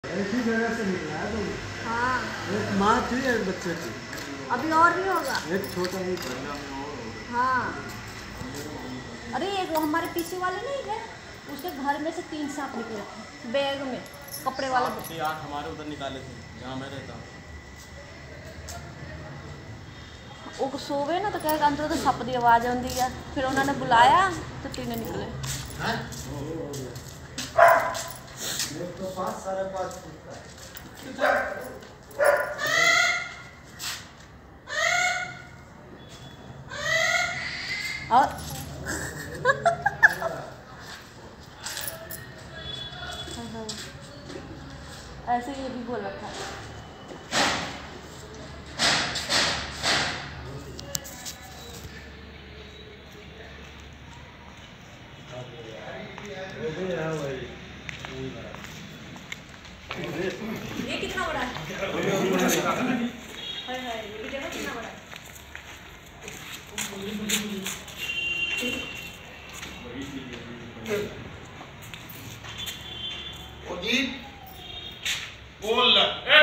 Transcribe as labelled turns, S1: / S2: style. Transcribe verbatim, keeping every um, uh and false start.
S1: ऐसी जगह से निकला है तुम।
S2: हाँ
S1: एक माँ थी एक बच्चे थी।
S2: अभी और भी होगा।
S1: एक छोटा ही बंदा में और होगा।
S2: हाँ अरे एक वो हमारे पीछे वाले नहीं है, उसके घर में से तीन सांप निकले थे बैग में, कपड़े वाला
S3: सात आठ हमारे उधर निकाले थे जहाँ मैं रहता हूँ।
S2: वो सोवे ना तो कहेगा अंदर तो सप की आवाज़ आती है, फिर उन्होंने बुलाया तो तीन निकले।
S1: तो पाँच साढ़े पाँच
S2: और ऐसे ये भी बोल रखा है। ये कितना बड़ा है? हाय हाय ये भी देखो कितना बड़ा है।
S4: बोल